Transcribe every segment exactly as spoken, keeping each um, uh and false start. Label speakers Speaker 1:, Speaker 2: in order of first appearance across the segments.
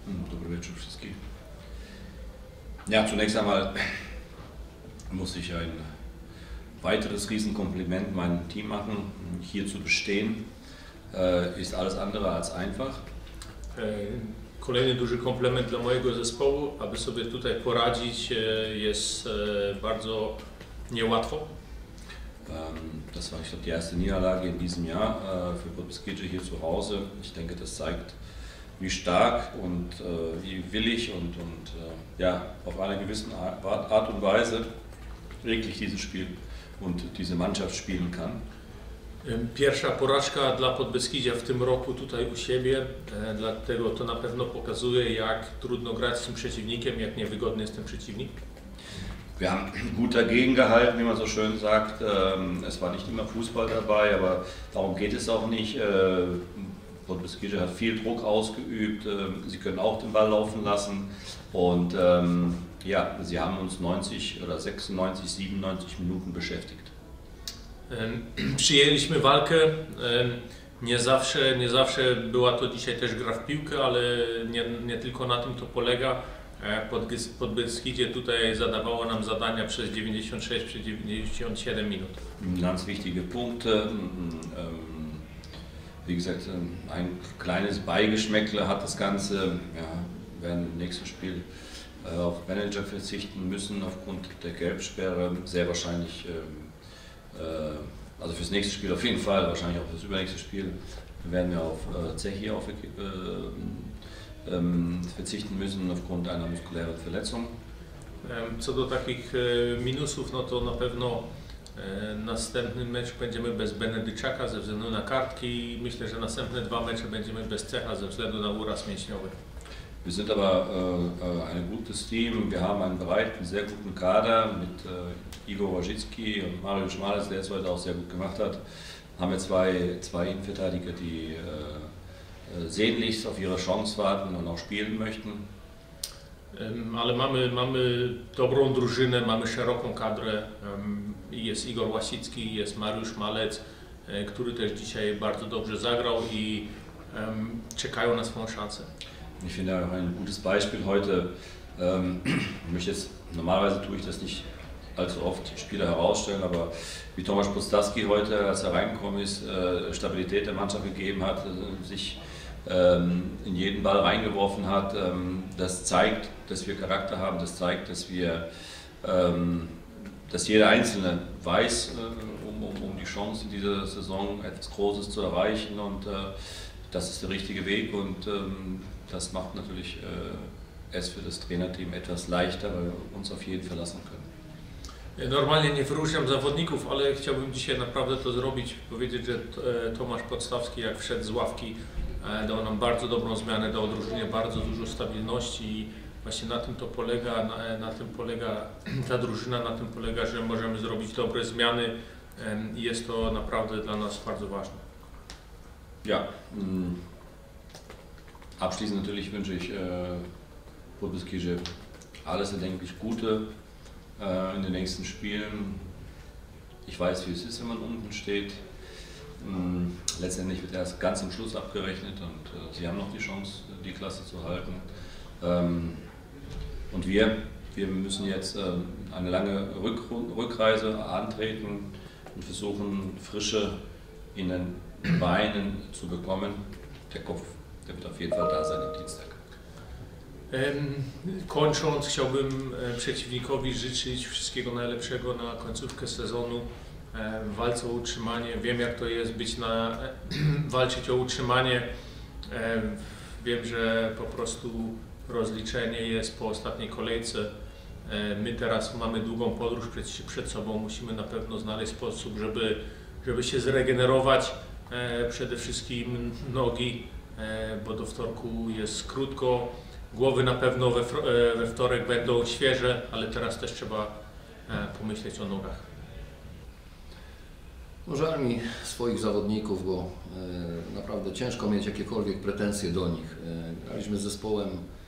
Speaker 1: Dobry wieczór wszystkich. Ja, zunächst einmal muss ich ein weiteres Riesenkompliment meinem Team machen. Hier zu bestehen äh, ist alles andere als einfach.
Speaker 2: Kolejny duży komplement dla mojego zespołu, aby sobie tutaj poradzić, jest bardzo niełatwo.
Speaker 1: Das war, ich glaube, die erste Niederlage in diesem Jahr für Podbeskidzie hier zu Hause. Ich denke, das zeigt, wie stark und äh, wie willig und, und äh, ja, auf eine gewisse Art und Weise wirklich dieses Spiel und diese Mannschaft spielen kann.
Speaker 2: Pierwsza porażka dla Podbeskidzia w tym roku tutaj u siebie, dlatego to na pewno pokazuje, jak trudno grać z tym przeciwnikiem, jak niewygodny jest ten przeciwnik.
Speaker 1: Wir haben gut dagegen gehalten, wie man so schön sagt. Es war nicht immer Fußball dabei, aber darum geht es auch nicht. Podbeskidzie hat viel Druck ausgeübt, sie können auch den Ball laufen lassen und ähm, ja, sie haben uns neunzig oder sechsundneunzig, siebenundneunzig Minuten beschäftigt.
Speaker 2: Przyjęliśmy walkę, nie zawsze, nie zawsze była to dzisiaj też gra w piłkę, ale nie, nie tylko na tym to polega. Podbeskidzie tutaj zadawało nam zadania przez dziewięćdziesiąt sześć, przez dziewięćdziesiąt siedem minut.
Speaker 1: Ganz wichtige Punkte. Wie gesagt, ein kleines Beigeschmäckle hat das Ganze. Ja, wir werden im nächsten Spiel auf Manager verzichten müssen aufgrund der Gelbsperre. Sehr wahrscheinlich, also fürs nächste Spiel auf jeden Fall, wahrscheinlich auch fürs übernächste Spiel werden wir auf Zechi auf, äh, verzichten müssen aufgrund einer muskulären Verletzung.
Speaker 2: Co do takich minusów, no to na pewno następny mecz będziemy bez Benedyczaka ze względu na kartki i myślę, że następne dwa mecze będziemy bez Cecha ze względu na uraz mięśniowy.
Speaker 1: Wir sind aber äh, ein gutes Team. Wir haben einen breiten, sehr guten Kader mit äh, Igor Wojcicki und Mario Schmales, der es heute auch sehr gut gemacht hat. Haben wir zwei, zwei Innenverteidiger, die äh, sehnlichst auf ihre Chance warten und auch spielen möchten.
Speaker 2: Ale mamy, mamy dobrą drużynę, mamy szeroką kadrę. Jest Igor Łasicki, jest Mariusz Malec, który też dzisiaj bardzo dobrze zagrał i um, czekają na swoją szansę.
Speaker 1: Ich finde auch ein gutes Beispiel heute. Ähm, ich möchte jetzt, normalerweise tue ich das nicht allzu oft Spieler herausstellen, aber wie Tomasz Podstawski heute, als er reingekommen ist, äh, Stabilität der Mannschaft gegeben hat, äh, sich in jeden Ball reingeworfen hat, das zeigt, dass wir Charakter haben, das zeigt, dass wir, dass jeder Einzelne weiß, um, um, um die Chance in dieser Saison etwas Großes zu erreichen und das ist der richtige Weg und das macht natürlich es für das Trainerteam etwas leichter, weil wir uns auf jeden verlassen können.
Speaker 2: Normalnie nie wyróżniam zawodników, ale chciałbym dzisiaj naprawdę to zrobić, powiedzieć, że Tomasz Podstawski jak wszedł z ławki, dał nam bardzo dobrą zmianę, dał drużynie bardzo dużo stabilności i właśnie na tym to polega, na, na tym polega ta drużyna, na tym polega, że możemy zrobić dobre zmiany i jest to naprawdę dla nas bardzo ważne.
Speaker 1: Ja, abschließend natürlich wünsche ich äh, Podbeskidzie alles erdenklich Gute äh, in den nächsten Spielen. Ich weiß, wie es ist, wenn man unten steht. Letztendlich wird erst ganz am Schluss abgerechnet und äh, sie haben noch die Chance, die Klasse zu halten. Ähm, und wir, wir müssen jetzt äh, eine lange Rück Rückreise antreten und versuchen, Frische in den Beinen zu bekommen. Der Kopf, der wird auf jeden Fall da sein am Dienstag.
Speaker 2: Kończąc, chciałbym przeciwnikowi życzyć wszystkiego najlepszego na końcówkę sezonu. W walce o utrzymanie. Wiem, jak to jest być na, walczyć o utrzymanie. Wiem, że po prostu rozliczenie jest po ostatniej kolejce. My teraz mamy długą podróż przed, przed sobą. Musimy na pewno znaleźć sposób, żeby, żeby się zregenerować. Przede wszystkim nogi, bo do wtorku jest krótko. Głowy na pewno we, we wtorek będą świeże, ale teraz też trzeba pomyśleć o nogach.
Speaker 3: No, żal mi swoich zawodników, bo e, naprawdę ciężko mieć jakiekolwiek pretensje do nich. E, graliśmy z zespołem,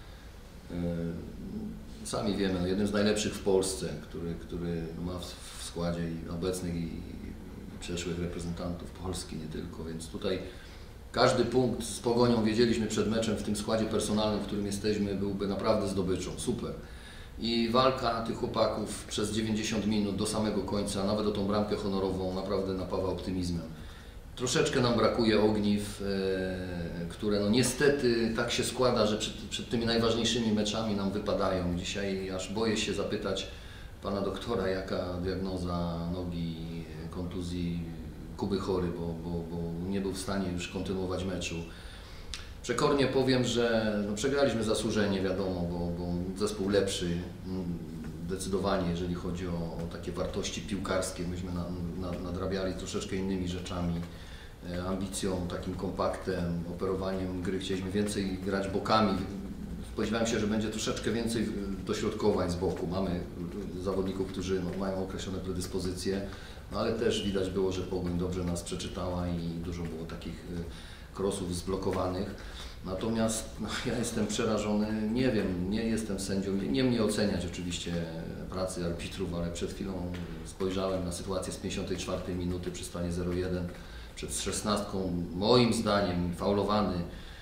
Speaker 3: e, sami wiemy, no, jednym z najlepszych w Polsce, który, który ma w, w składzie i obecnych i, i przeszłych reprezentantów Polski, nie tylko, więc tutaj każdy punkt z Pogonią, wiedzieliśmy przed meczem w tym składzie personalnym, w którym jesteśmy, byłby naprawdę zdobyczą, super. I walka tych chłopaków przez dziewięćdziesiąt minut do samego końca, nawet o tą bramkę honorową, naprawdę napawa optymizmem. Troszeczkę nam brakuje ogniw, e, które no niestety tak się składa, że przed, przed tymi najważniejszymi meczami nam wypadają. Dzisiaj aż boję się zapytać pana doktora, jaka diagnoza nogi, kontuzji Kuby Chory, bo, bo, bo nie był w stanie już kontynuować meczu. Przekornie powiem, że no przegraliśmy zasłużenie, wiadomo, bo, bo zespół lepszy zdecydowanie, jeżeli chodzi o, o takie wartości piłkarskie. Myśmy na, na, nadrabiali troszeczkę innymi rzeczami, ambicją, takim kompaktem, operowaniem gry. Chcieliśmy więcej grać bokami. Spodziewałem się, że będzie troszeczkę więcej dośrodkowań z boku. Mamy zawodników, którzy no, mają określone predyspozycje, no, ale też widać było, że Pogoń dobrze nas przeczytała i dużo było takich krosów zblokowanych. Natomiast no, ja jestem przerażony, nie wiem, nie jestem sędzią, nie, nie mnie oceniać oczywiście pracy arbitrów, ale przed chwilą spojrzałem na sytuację z pięćdziesiątej czwartej minuty przy stanie zero jeden. Przed szesnastką, moim zdaniem, faulowany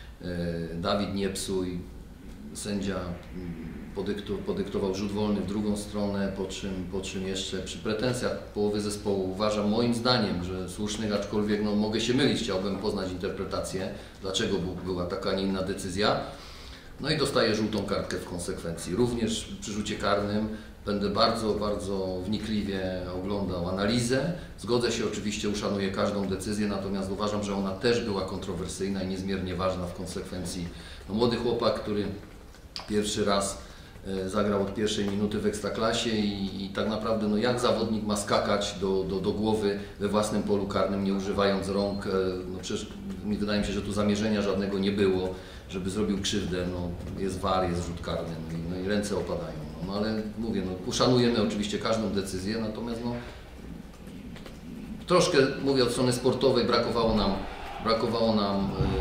Speaker 3: e, Dawid Niepsuj, sędzia podyktu, podyktował rzut wolny w drugą stronę, po czym, po czym jeszcze przy pretensjach połowy zespołu uważam, moim zdaniem, że słusznych, aczkolwiek no, mogę się mylić, chciałbym poznać interpretację, dlaczego była taka, a nie inna decyzja. No i dostaje żółtą kartkę w konsekwencji. Również przy rzucie karnym będę bardzo, bardzo wnikliwie oglądał analizę. Zgodzę się oczywiście, uszanuję każdą decyzję, natomiast uważam, że ona też była kontrowersyjna i niezmiernie ważna w konsekwencji. No, młody chłopak, który pierwszy raz e, zagrał od pierwszej minuty w Ekstraklasie i, i tak naprawdę no, jak zawodnik ma skakać do, do, do głowy we własnym polu karnym, nie używając rąk. E, no, przecież wydaje mi się, że tu zamierzenia żadnego nie było, żeby zrobił krzywdę. No, jest war, jest rzut karny, no i, no i ręce opadają. No, no ale mówię, no, uszanujemy oczywiście każdą decyzję, natomiast no, troszkę, mówię od strony sportowej, brakowało nam, brakowało nam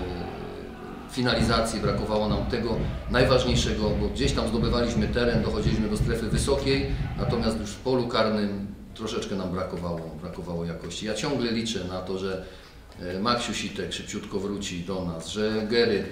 Speaker 3: e, finalizacji, brakowało nam tego najważniejszego, bo gdzieś tam zdobywaliśmy teren, dochodziliśmy do strefy wysokiej, natomiast już w polu karnym troszeczkę nam brakowało, brakowało jakości. Ja ciągle liczę na to, że Maksiu Sitek szybciutko wróci do nas, że Gery,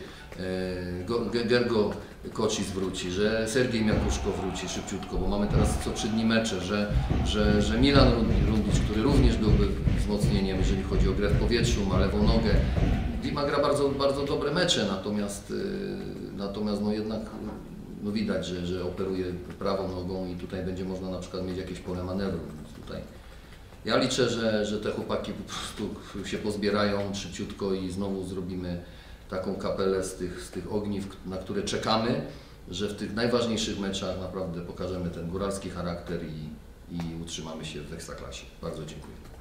Speaker 3: Gergo Kocis wróci, że Sergiej Miakuszko wróci szybciutko, bo mamy teraz co trzy dni mecze, że, że, że Milan Rundić, który również byłby wzmocnieniem, jeżeli chodzi o grę w powietrzu, ma lewą nogę. Dima gra bardzo, bardzo dobre mecze, natomiast, natomiast no jednak no widać, że, że operuje prawą nogą i tutaj będzie można na przykład mieć jakieś pole manewru. Tutaj. Ja liczę, że, że te chłopaki po prostu się pozbierają szybciutko i znowu zrobimy taką kapelę z tych, z tych ogniw, na które czekamy, że w tych najważniejszych meczach naprawdę pokażemy ten góralski charakter i, i utrzymamy się w Ekstraklasie. Bardzo dziękuję.